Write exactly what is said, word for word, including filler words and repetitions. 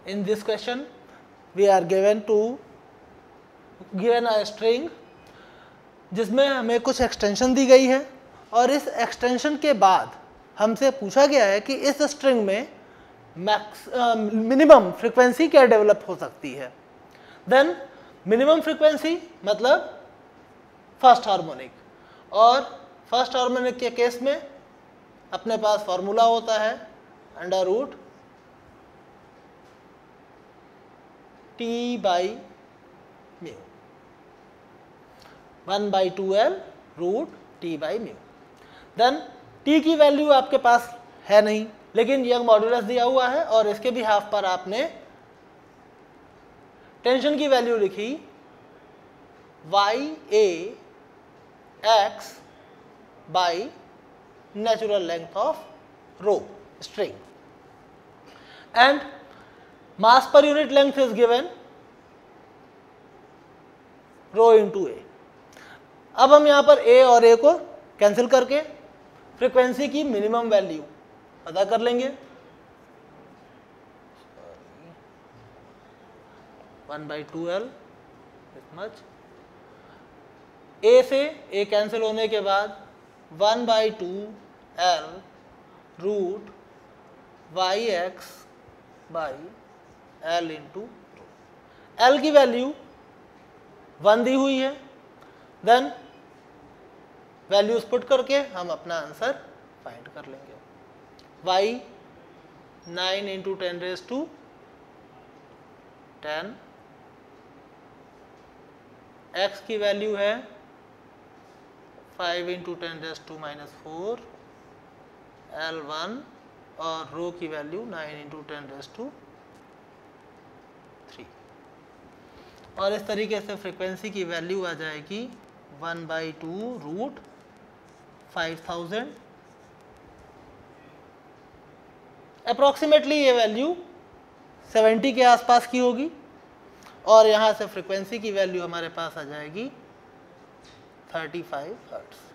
In this question we are given to given a string जिसमें हमें कुछ extension दी गई है और इस एक्सटेंशन के बाद हमसे पूछा गया है कि इस स्ट्रिंग में मैक्स मिनिमम फ्रीक्वेंसी क्या डेवलप हो सकती है। देन मिनिमम फ्रीक्वेंसी मतलब फर्स्ट हार्मोनिक, और फर्स्ट हार्मोनिक के केस में अपने पास फॉर्मूला होता है under root T by mu, one by two L root T by mu. Then T की वैल्यू आपके पास है नहीं, लेकिन यंग मॉड्यूलस दिया हुआ है और इसके भी हाफ पर आपने टेंशन की वैल्यू लिखी Y A X by natural length of rho string and mass per unit length is given rho into A. अब हम यहां पर ए और ए को कैंसिल करके फ्रीक्वेंसी की मिनिमम वैल्यू पता कर लेंगे। One by two L mu, A से ए कैंसिल होने के बाद one by two L root Y X by L into L की वैल्यू वन दी हुई है। देन वैल्यूज पुट करके हम अपना आंसर फाइंड कर लेंगे। y nine into ten raise to ten, x की वैल्यू है five into ten raise to minus four, L one, और रो की value nine into ten raise to three. और इस तरीके से फ्रीक्वेंसी की वैल्यू आ जाएगी one by two root five thousand. Approximately ये वैल्यू सेवेंटी के आसपास की होगी और यहाँ से फ्रीक्वेंसी की वैल्यू हमारे पास आ जाएगी थर्टी फाइव हर्ट्ज।